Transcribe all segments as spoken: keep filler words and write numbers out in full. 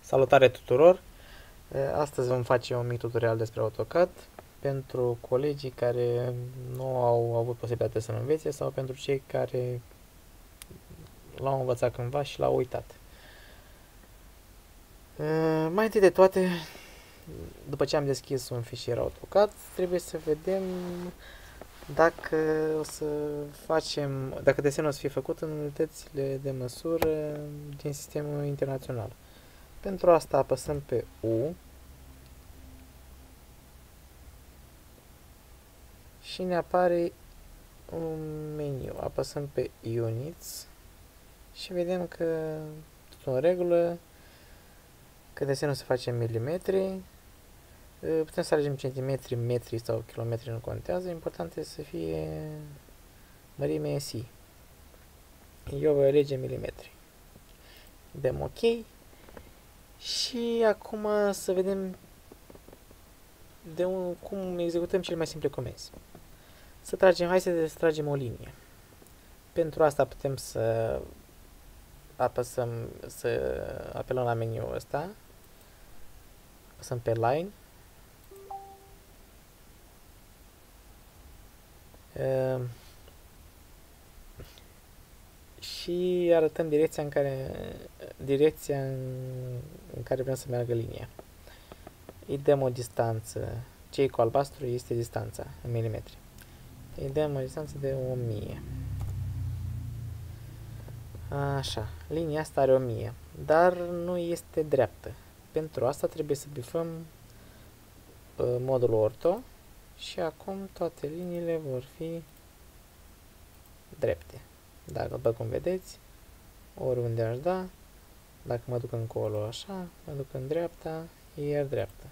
Salutare tuturor! Astăzi vom face un mic tutorial despre AutoCAD pentru colegii care nu au avut posibilitatea să-l învețe sau pentru cei care l-au învățat cândva și l-au uitat. Mai întâi de toate, după ce am deschis un fișier AutoCAD, trebuie să vedem dacă o să facem, dacă desenul o să fie făcut în unitățile de măsură din sistemul internațional. Pentru asta apăsăm pe U și ne apare un meniu. Apăsăm pe Units și vedem că tot în regulă, că desenul se face în milimetri. Putem să alegem centimetri, metri sau kilometri, nu contează. Important este să fie mărime S I. Eu voi alege milimetri. Dăm OK. Și acum să vedem de un, cum executăm cele mai simple comenzi. Să tragem, hai să tragem o linie. Pentru asta putem să apăsăm, să apelăm la meniul ăsta. Apăsăm pe Line. Uh, și arătăm direcția în care direcția în, în care vrem să meargă linia. Îi dăm o distanță. Cei cu albastru este distanța în milimetri. Îi dăm o distanță de o mie. Așa, linia asta are o mie, dar nu este dreaptă. Pentru asta trebuie să bifăm uh, modul orto și acum toate liniile vor fi drepte. Dacă, după cum vedeți, oriunde aș da, dacă mă duc încolo așa, mă duc în dreapta, iar dreapta.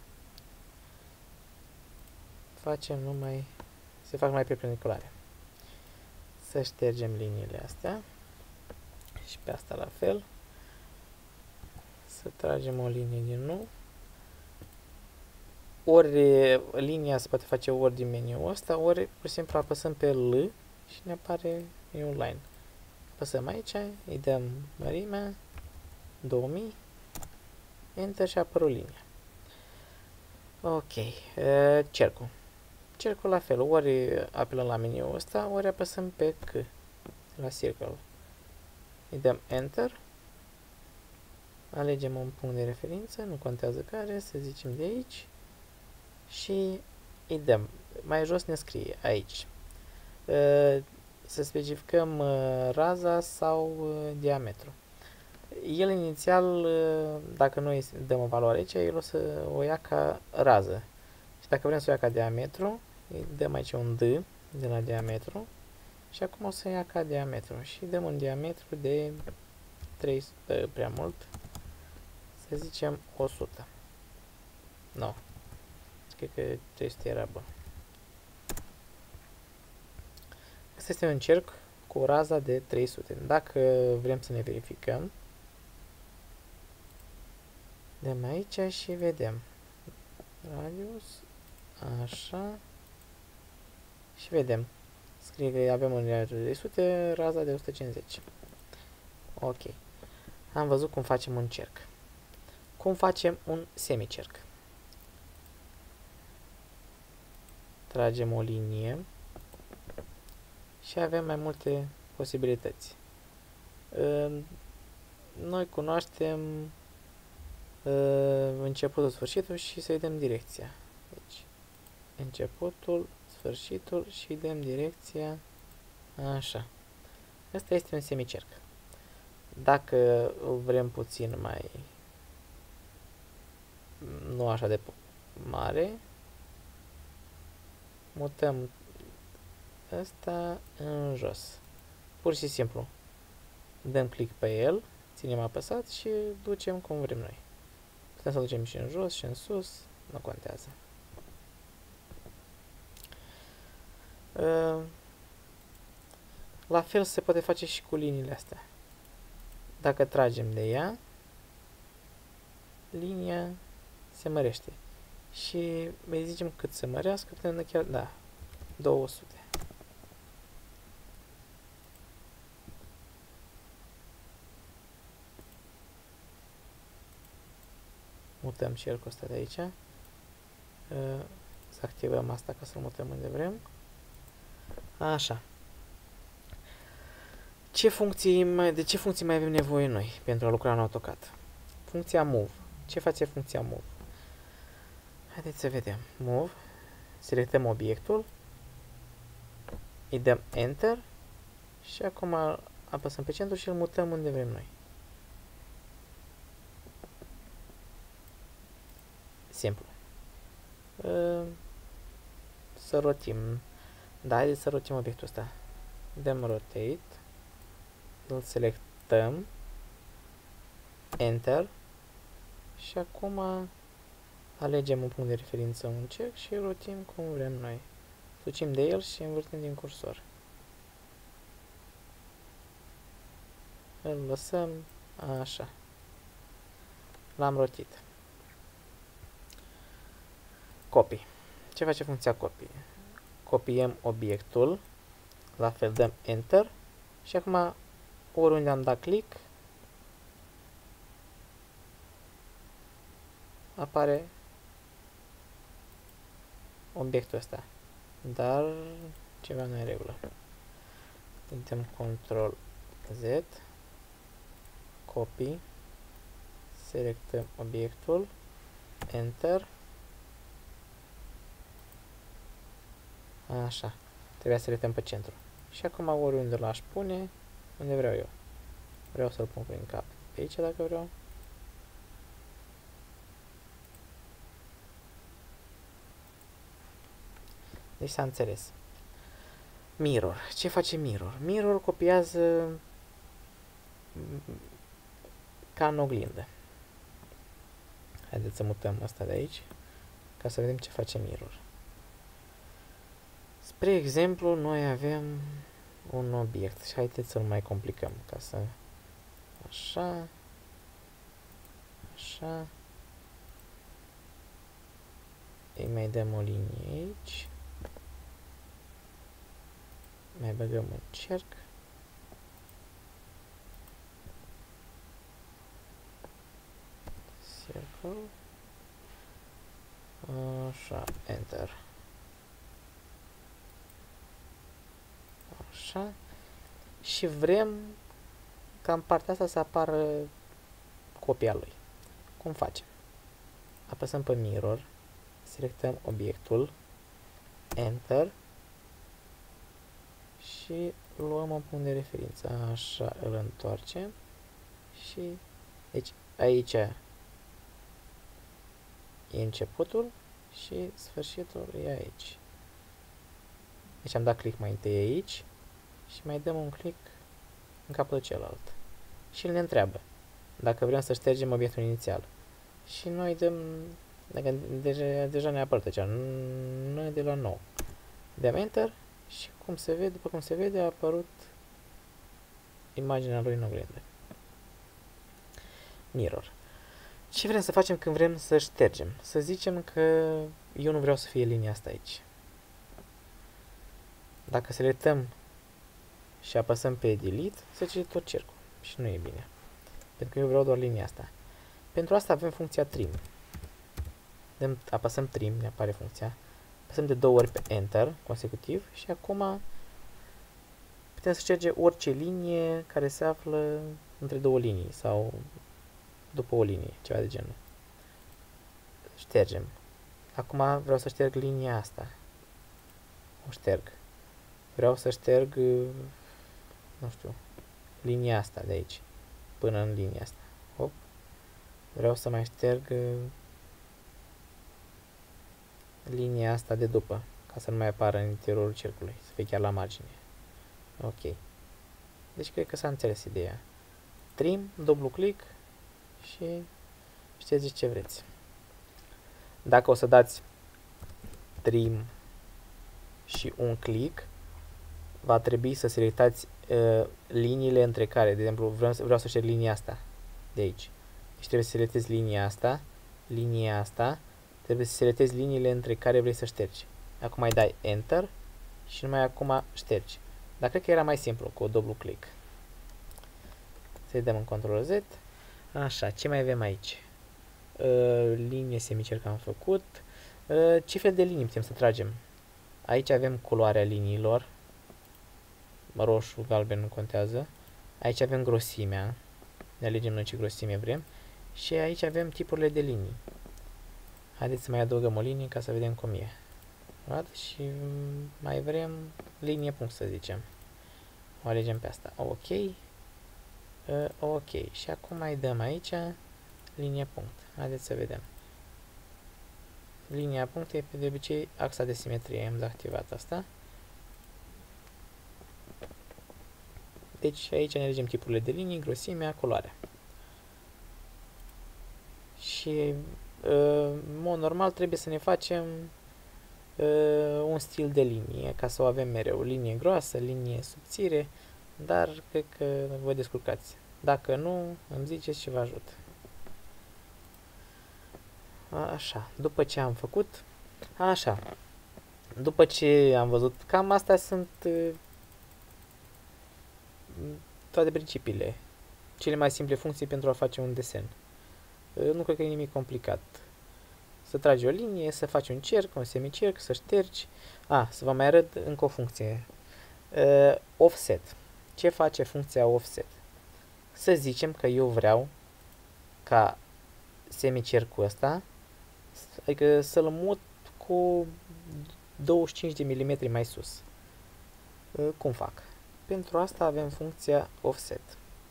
Facem numai, se fac mai perpendiculare. Să ștergem liniile astea și pe asta la fel. Să tragem o linie din nou. Ori linia se poate face ori din meniul ăsta, ori pur și simplu apăsăm pe L și ne apare meniul Line. Apăsăm aici, îi dăm mărimea, două mii, Enter și apără o linie. Ok, cercul. Cercul la fel, ori apelăm la meniul ăsta, ori apăsăm pe C, la Circle. Îi dăm Enter, alegem un punct de referință, nu contează care, să zicem de aici, și îi dăm. Mai jos ne scrie aici să specificăm raza sau diametru. El inițial, dacă noi dăm o valoare aici, el o să o ia ca rază. Și dacă vrem să o ia ca diametru, îi dăm aici un D de la diametru și acum o să ia ca diametru și dăm un diametru de trei sute, prea mult, să zicem o sută. Nu, cred că trei sute era bun. Asta este un cerc cu o rază de trei sute. Dacă vrem să ne verificăm, dăm aici și vedem radius, așa, și vedem. Scrie că avem un radius de trei sute, raza de o sută cincizeci. Ok. Am văzut cum facem un cerc. Cum facem un semicerc? Tragem o linie și avem mai multe posibilități. Noi cunoaștem începutul, sfârșitul și să-i dăm direcția. Deci, începutul, sfârșitul și dăm direcția așa. Asta este un semicerc. Dacă vrem puțin mai nu așa de mare, mutăm asta în jos. Pur și simplu dăm click pe el, ținem apăsat și ducem cum vrem noi. Putem să ducem și în jos și în sus, nu contează. La fel se poate face și cu liniile astea. Dacă tragem de ea, linia se mărește. Și mai zicem cât să mărească, putem da chiar, da, două sute. mutăm cercul ăsta de aici. Să activăm asta ca să-l mutăm unde vrem. Așa. Ce funcții mai, de ce funcții mai avem nevoie noi pentru a lucra în AutoCAD? Funcția Move. Ce face funcția Move? Haideți să vedem. Move. Selectăm obiectul. Îi dăm Enter. Și acum apăsăm pe centru și îl mutăm unde vrem noi. Simplu. Să rotim. Da, haideți să rotim obiectul ăsta. Dăm Rotate. Îl selectăm. Enter. Și acum alegem un punct de referință, un check și îl rotim cum vrem noi. Sucim de el și învârtim din cursor. Îl lăsăm așa. L-am rotit. Copy. Ce face funcția copy? Copiem obiectul. La fel dăm Enter. Și acum oriunde am dat click apare obiectul ăsta. Dar ceva nu e în regulă. Dăm control Z. Copy. Selectăm obiectul. Enter. Așa. Trebuia să selectăm pe centru. Și acum oriunde l-aș pune, unde vreau eu. Vreau să-l pun prin cap pe aici dacă vreau. Deci s-a înțeles. Mirror. Ce face Mirror? Mirror copiază ca în oglindă. Haideți să mutăm asta de aici ca să vedem ce face Mirror. Spre exemplu, noi avem un obiect și haideți să-l mai complicăm ca să... Așa. Așa. Îi mai dăm o linie aici. Mai băgăm un cerc. Circle. Așa, Enter. Așa. Și vrem ca în partea asta să apară copia lui. Cum facem? Apăsăm pe Mirror, selectăm obiectul, Enter și luăm un punct de referință. Așa, îl întoarcem și deci aici e începutul și sfârșitul e aici. Deci am dat click mai întâi aici și mai dăm un click în capul celălalt. Și ne întreabă dacă vrem să ștergem obiectul inițial. Și noi dăm, dacă deja, deja ne apără cea, noi de la nou. Dăm Enter și cum se vede, după cum se vede, a apărut imaginea lui în oglindă. Mirror. Ce vrem să facem când vrem să ștergem? Să zicem că eu nu vreau să fie linia asta aici. Dacă selectăm și apăsăm pe Delete, se cere tot cercul. Și nu e bine. Pentru că eu vreau doar linia asta. Pentru asta avem funcția Trim. Dăm, apăsăm Trim, ne apare funcția. Apăsăm de două ori pe Enter, consecutiv. Și acum putem să șterge orice linie care se află între două linii. Sau după o linie, ceva de genul. Ștergem. Acum vreau să șterg linia asta. O șterg. Vreau să șterg, nu știu, linia asta de aici, până în linia asta. Hop. Vreau să mai șterg linia asta de după, ca să nu mai apară în interiorul cercului, să fie chiar la margine. Ok. Deci cred că s-a înțeles ideea. Trim, dublu click și ștergeți ce vreți. Dacă o să dați Trim și un click, va trebui să selectați uh, liniile între care, de exemplu, vreau, vreau să șterg linia asta de aici. Deci trebuie să selectezi linia asta, linia asta, trebuie să selectezi liniile între care vrei să ștergi. Acum mai dai Enter și numai acum ștergi. Dar cred că era mai simplu cu dublu click. Să-i dăm în control Z. Așa, ce mai avem aici? Uh, linie semicerc am făcut. Uh, ce fel de linii putem să tragem? Aici avem culoarea liniilor. Roșu, galben, nu contează. Aici avem grosimea. Ne alegem noi ce grosime vrem. Și aici avem tipurile de linii. Haideți să mai adăugăm o linie ca să vedem cum e. Și mai vrem linie punct, să zicem. O alegem pe asta. Ok. Uh, ok. Și acum mai dăm aici linie punct. Haideți să vedem. Linia punct e de obicei axa de simetrie. Am dezactivat asta. Deci aici ne alegem tipurile de linii, grosimea, culoarea. Și în mod normal trebuie să ne facem uh, un stil de linie ca să o avem mereu. Linie groasă, linie subțire, dar cred că vă descurcați. Dacă nu, îmi ziceți și vă ajut. Așa, după ce am făcut, așa, după ce am văzut, cam astea sunt uh, toate principiile, cele mai simple funcții pentru a face un desen. Uh, nu cred că e nimic complicat. Să tragi o linie, să faci un cerc, un semicerc, să ștergi. A, să vă mai arăt încă o funcție. Uh, offset. Ce face funcția offset? Să zicem că eu vreau ca semicercul ăsta, adică să-l mut cu douăzeci și cinci de milimetri mai sus. Uh, cum fac? Pentru asta avem funcția offset.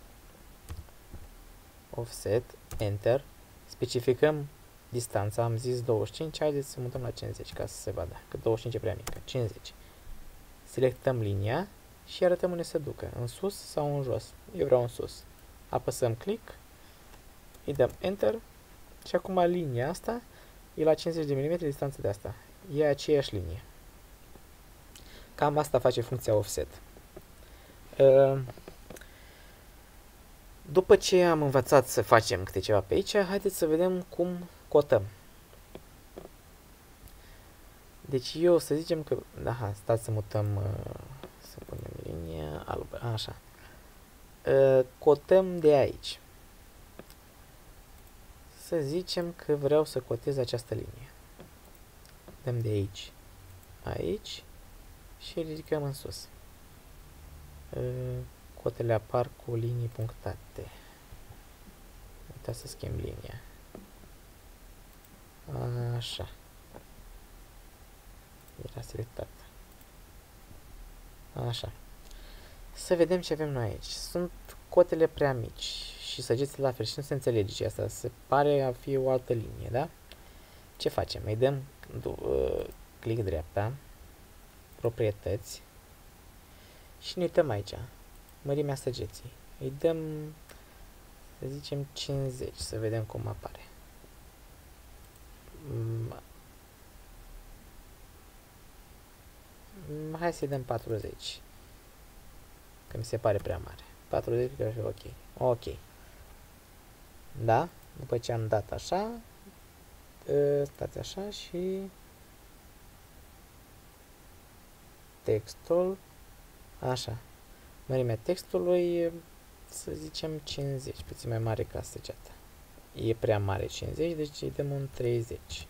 Offset, enter, specificăm distanța, am zis douăzeci și cinci, haideți să mutăm la cincizeci ca să se vadă, că douăzeci și cinci e prea mică, cincizeci. Selectăm linia și arătăm unde se ducă, în sus sau în jos. Eu vreau în sus. Apăsăm click, îi dăm enter și acum linia asta e la cincizeci de milimetri distanță de asta. E aceeași linie. Cam asta face funcția offset. După ce am învățat să facem câte ceva pe aici, haideți să vedem cum cotăm. Deci eu să zicem că, aha, stați să mutăm, să punem linia albă, așa. Cotăm de aici. Să zicem că vreau să cotez această linie. Dăm de aici, aici și ridicăm în sus. Cotele apar cu linii punctate. Uitați să schimb linia. Așa. Era selectat. Așa. Să vedem ce avem noi aici. Sunt cotele prea mici și săgețile la fel și nu se înțelege ce asta. Se pare a fi o altă linie, da? Ce facem? Îi dăm uh, click dreapta, proprietăți și ne uităm aici. Mărimea săgeții. Îi dăm, să zicem, cincizeci, să vedem cum apare. Hai să-i dăm patruzeci, că mi se pare prea mare. patruzeci cred că ar fi ok. Ok. Da? După ce am dat așa, stați așa și textul, așa. Mărimea textului, să zicem cincizeci, puțin mai mare ca săgeata. E prea mare cincizeci, deci îi dăm un treizeci.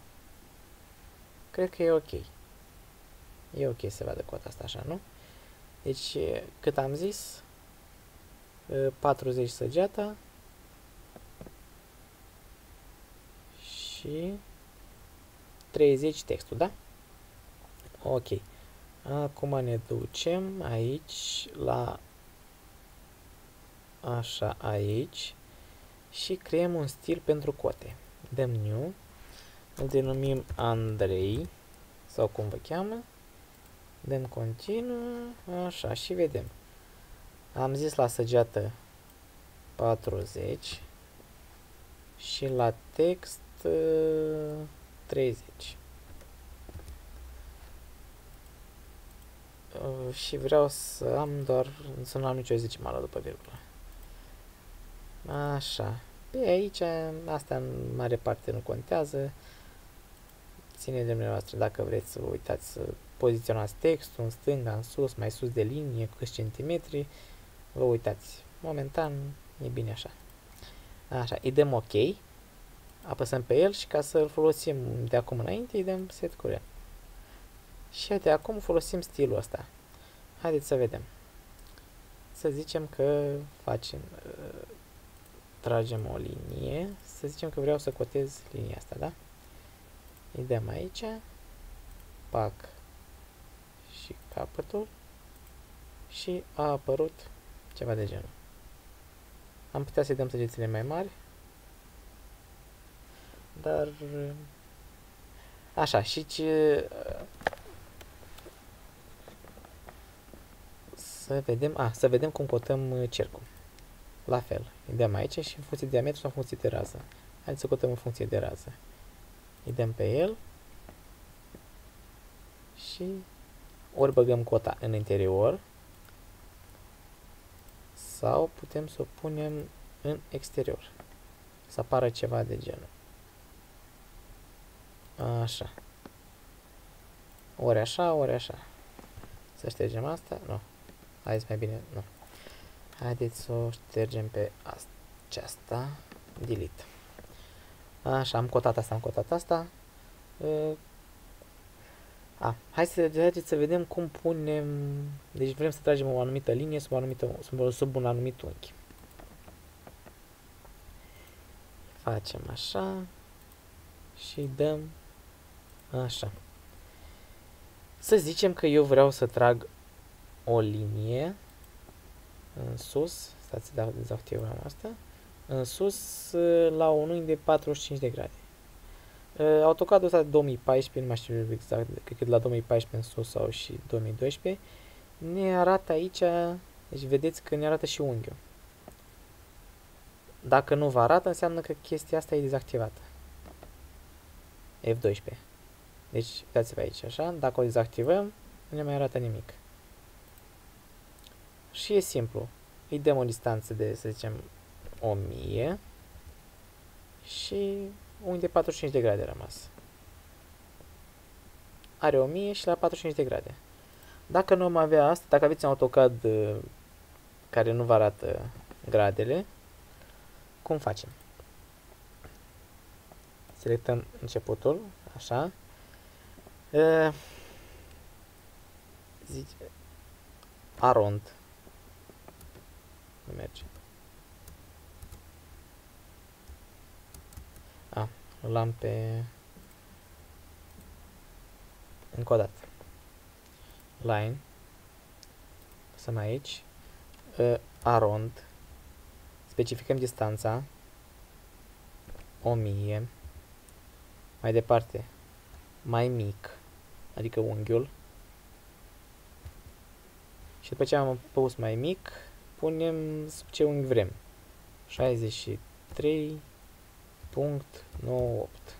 Cred că e ok. E ok să vadă cota asta așa, nu? Deci, cât am zis, patruzeci săgeata și treizeci textul, da? Ok. Acum ne ducem aici la așa aici și creăm un stil pentru cote. Dăm new, îl denumim Andrei sau cum vă cheamă. Dăm continuu, așa și vedem. Am zis la săgeată patruzeci și la text treizeci. Și vreau să am doar, să nu am nicio zecimală după virgulă. Așa. Pe aici, asta în mare parte nu contează. Ține de dumneavoastră dacă vreți să vă uitați să poziționați textul în stânga, în sus, mai sus de linie, cu câți centimetri, vă uitați. Momentan e bine așa. Așa, îi dăm ok. apăsăm pe el și ca să îl folosim de acum înainte îi dăm set curent. Și de acum folosim stilul ăsta. Haideți să vedem. Să zicem că facem, uh, tragem o linie, să zicem că vreau să cotez linia asta, da? Îi dăm aici, pac și capătul și a apărut ceva de genul. Am putea să-i dăm săgețile mai mari, dar așa, și ce, să vedem, a, să vedem cum cotăm cercul. La fel, îi dăm aici și în funcție de diametru sau în funcție de rază. Haideți să cotăm în funcție de rază. Îi dăm pe el și ori băgăm cota în interior sau putem să o punem în exterior. Să apară ceva de genul. Așa. Ori așa, ori așa. Să ștergem asta? Nu. Haideți mai bine, nu. Haideți să o ștergem pe aceasta. Delete. Așa, am cotat asta, am cotat asta. A, hai să, haideți să vedem cum punem... Deci vrem să tragem o anumită linie sub, o anumită, sub, sub un anumit unghi. Facem așa și dăm așa. Să zicem că eu vreau să trag o linie în sus, stați să dezactivăm asta, în sus la un unghi de patruzeci și cinci de grade. AutoCAD-ul ăsta de două mii paisprezece, nu mai știu exact, cred că de la două mii paisprezece în sus sau și două mii doisprezece, ne arată aici, deci vedeți că ne arată și unghiul. Dacă nu vă arată, înseamnă că chestia asta e dezactivată. F doisprezece. Deci, uitați-vă aici, așa, dacă o dezactivăm, nu ne mai arată nimic. Și e simplu. Îi dăm o distanță de, să zicem, o mie și unghi de patruzeci și cinci de grade rămas. Are o mie și la patruzeci și cinci de grade. Dacă nu am avea asta, dacă aveți un AutoCAD uh, care nu vă arată gradele, cum facem? Selectăm începutul, așa. Uh, zice, arond. Nu merge. A, l-am pe... Încă o dată. Line. Păsăm aici. Uh, arond. Specificăm distanța. o mie. Mai departe. Mai mic. Adică unghiul. Și după ce am pus mai mic, punem sub ce unghi vrem. șaizeci și trei virgulă nouăzeci și opt.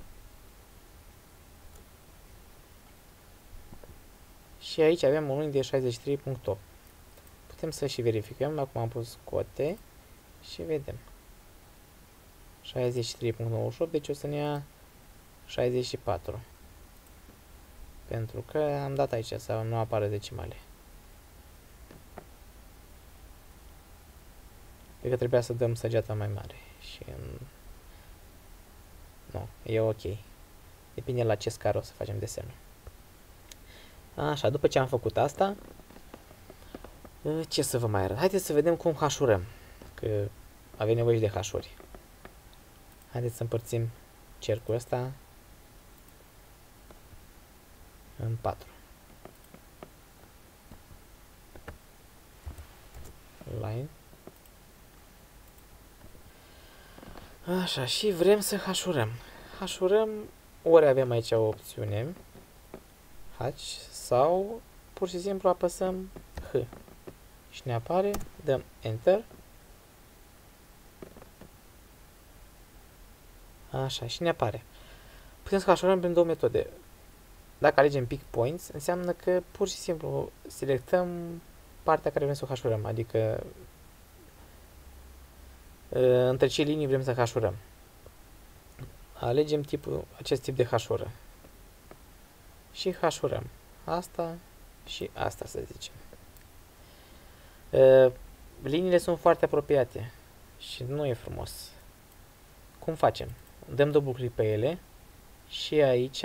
Și aici avem un unghi de șaizeci și trei virgulă opt. Putem să și verificăm. Acum am pus cote și vedem. șaizeci și trei virgulă nouăzeci și opt, deci o să ne ia șaizeci și patru. Pentru că am dat aici să nu apară decimale. Cred că trebuia să dăm săgeata mai mare. Și în... Nu, e ok. Depinde la ce scară o să facem desenul. Așa, după ce am făcut asta, ce să vă mai arăt? Haideți să vedem cum hașurăm. Că avem nevoie și de hașuri. Haideți să împărțim cercul ăsta în patru. Line. Așa, și vrem să hașurăm. Hașurăm, ori avem aici o opțiune, hatch, sau pur și simplu apăsăm H. Și ne apare, dăm Enter. Așa, și ne apare. Putem să hașurăm prin două metode. Dacă alegem Pick Points, înseamnă că pur și simplu selectăm partea care vrem să o hașurăm, adică între ce linii vrem să hașurăm. Alegem tipul, acest tip de hașură. Și hașurăm asta și asta, să zicem. Liniile sunt foarte apropiate și nu e frumos. Cum facem? dăm dublu click pe ele și aici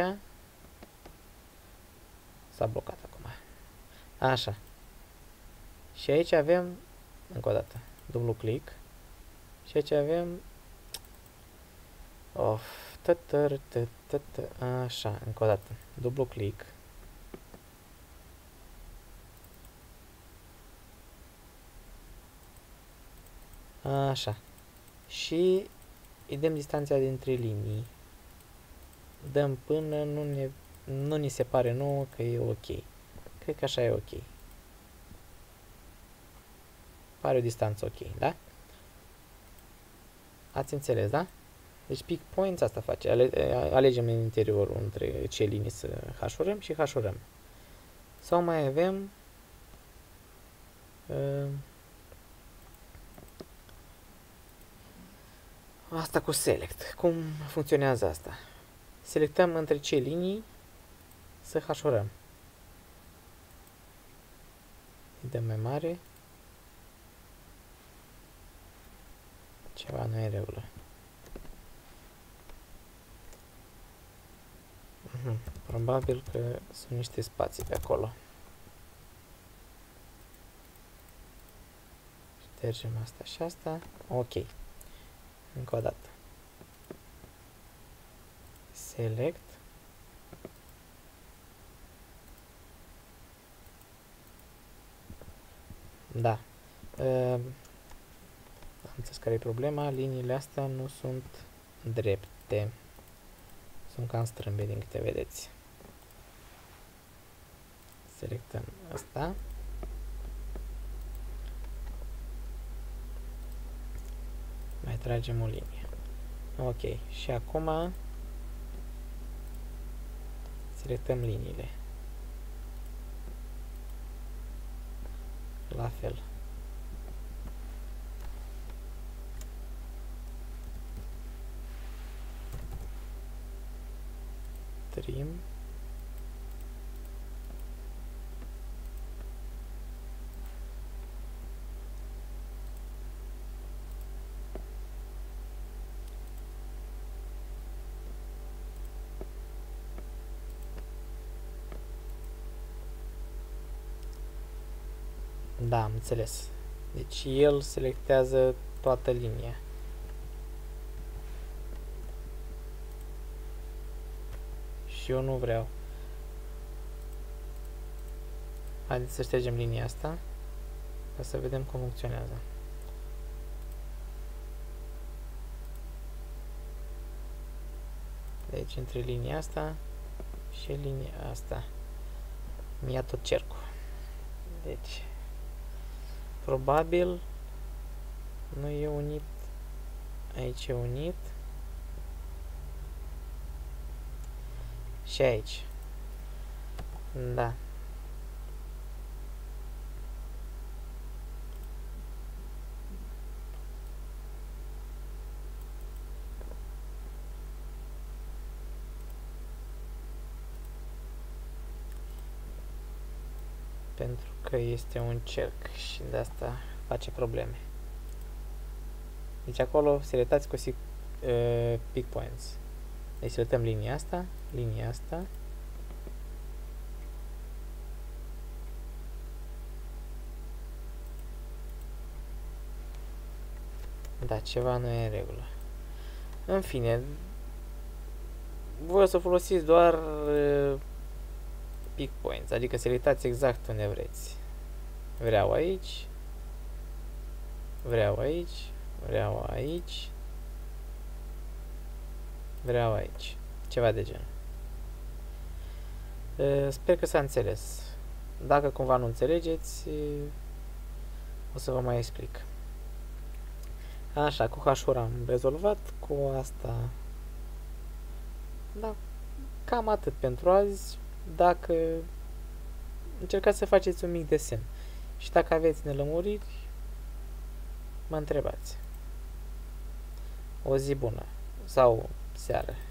s-a blocat acum. Așa. Și aici avem, încă o dată, dublu click și aici avem of, tătăr, tătăr, așa, încă o dată, dublu click. Așa. Și îi dăm distanța dintre linii. Dăm până nu ne, nu ni se pare nouă că e ok. Cred că așa e ok. Pare o distanță ok, da? Ați înțeles, da? Deci pick points asta face. Ale, alegem în interiorul între ce linii să hașurăm și hașurăm. Sau mai avem uh, asta cu select. Cum funcționează asta? Selectăm între ce linii să hașurăm. Îi dăm mai mare. Ceva nu e în regulă. Uh-huh. Probabil că sunt niște spații pe acolo. Ștergem asta și asta. Ok. Încă o dată. Select. Da. Uh, am înțeles care e problema. Liniile astea nu sunt drepte. Sunt cam strâmbe din câte vedeți. Selectăm asta. Mai tragem o linie. Ok. Și acum selectăm liniile. La fel. Trim. Da, am înțeles. Deci el selectează toată linia. Și eu nu vreau. Haideți să ștergem linia asta ca să vedem cum funcționează. Deci între linia asta și linia asta mi-a tot cercul. Deci probabil nu e unit. Aici e unit. Și aici. Da. Pentru că este un cerc și de asta face probleme. Deci acolo selectați cu uh, pick points. Deci selectăm linia asta, linia asta. Da, ceva nu e în regulă. În fine, voi o să folosiți doar uh, pick points, adică selectați exact unde vreți. Vreau aici, vreau aici, vreau aici, vreau aici. Ceva de genul. Uh, sper că s-a înțeles. Dacă cumva nu înțelegeți, uh, o să vă mai explic. Așa, cu hașura am rezolvat, cu asta, da, cam atât pentru azi. Dacă încercați să faceți un mic desen și dacă aveți nelămuriri, mă întrebați. O zi bună sau seară.